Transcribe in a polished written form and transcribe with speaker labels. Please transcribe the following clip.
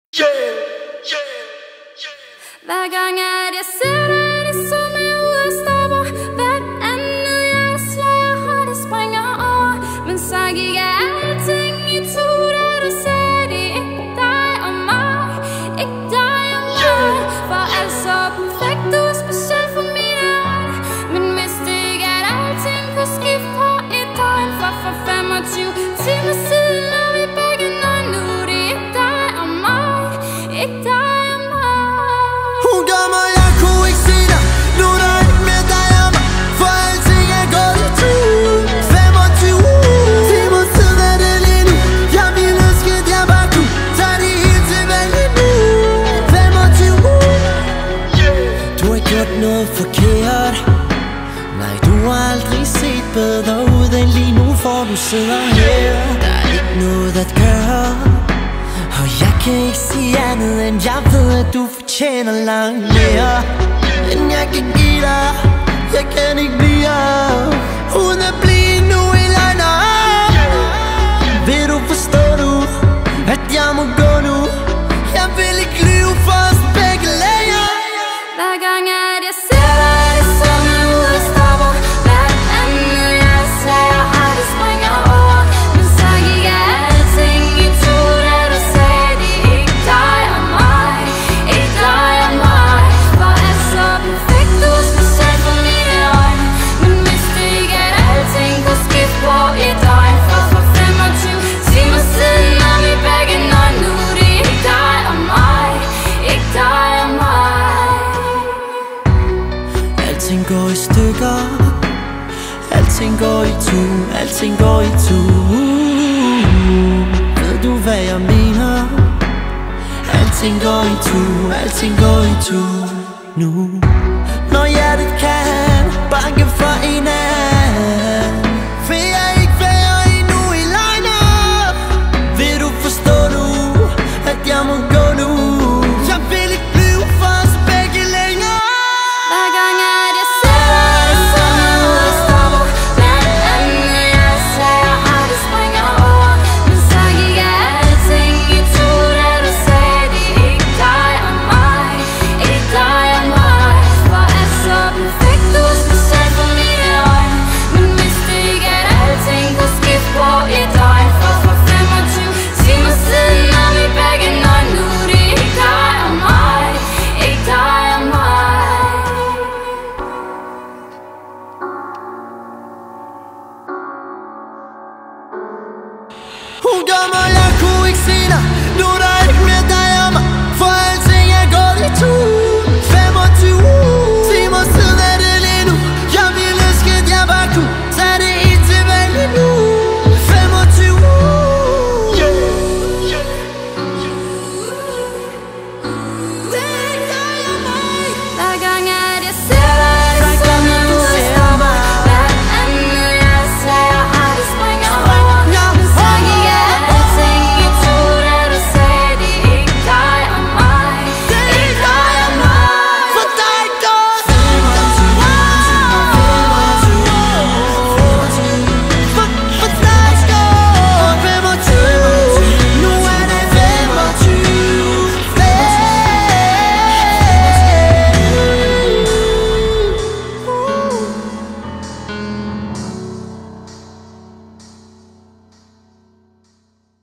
Speaker 1: Hver gang at jeg ser dig, det som jeg ud og stopper. Hvert andet hjerteslag og hjertet springer over. Men så gik jeg alting i to, da du sagde det. Ikke dig og mig, ikke dig og mig. For alt så perfekt, du er speciel for min art. Men vidste ikke at alting kunne skifte på et døgn. For 25 timer siden er vi begge nøgne. Nu det er ikke dig og mig, ikke dig.
Speaker 2: Noget forkert. Nej, du har aldrig set bedre ud end lige nu, for du sidder her. Der er ikke noget at gøre, og jeg kan ikke sige andet end jeg ved, at du fortjener langt mere end jeg kan give dig. Jeg kan ikke blive her uden at blive nu i løgner. Vil du forstå nu, at jeg må gå nu? Jeg vil ikke lyve for os begge længere.
Speaker 1: Hver gang at jeg ser dig, det som jeg ud og stopper. Hvert andet hjerteslag og hjertet springer over. Men så gik jeg alting i to, da du sagde det. Ikke dig og mig, ikke dig og mig. For alt så perfekt, du er speciel for mine øjne. Men vidste ikke at alting kunne skifte på et døgn. For 25 timer siden er vi begge nøgne. Nu det er ikke dig og mig, ikke dig og mig.
Speaker 2: Alting går i stykker, alting går i tu, alting går i tu. Ved du hvad jeg mener? Alting går i tu, alting går i tu nu. Når hjertet kan banke